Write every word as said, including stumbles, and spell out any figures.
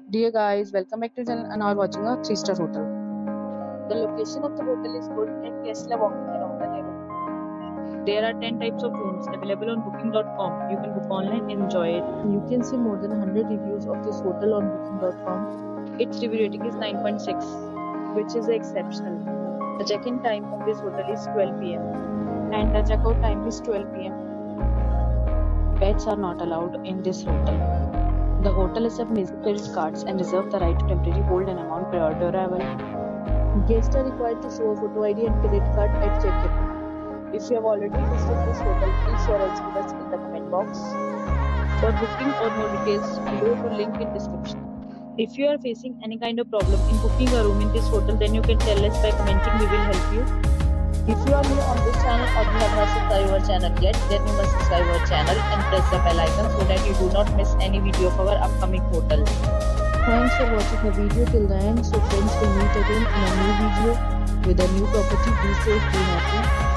Dear guys, welcome back to the channel and are watching a three star hotel. The location of the hotel is good and guests love walking around the neighborhood. There are ten types of rooms available on booking dot com. You can book online and enjoy it. You can see more than one hundred reviews of this hotel on booking dot com. Its review rating is nine point six, which is exceptional. The check-in time of this hotel is twelve p m and the check-out time is twelve p m Pets are not allowed in this hotel. The hotel accepts major credit cards and reserves the right to temporarily hold an amount prior to arrival. Guests are required to show a photo I D and credit card at check-in. If you have already visited this hotel, please share your experience in the comment box. For booking or more details, below to link in description. If you are facing any kind of problem in booking a room in this hotel, then you can tell us by commenting. We will help you. If you are new on this channel or you have not subscribed our channel yet, then you must subscribe our channel and press the bell icon so that you do not miss any video of our upcoming hotel. Thanks for watching the video till the end. So friends, will meet again in a new video with a new property. Be safe, be happy.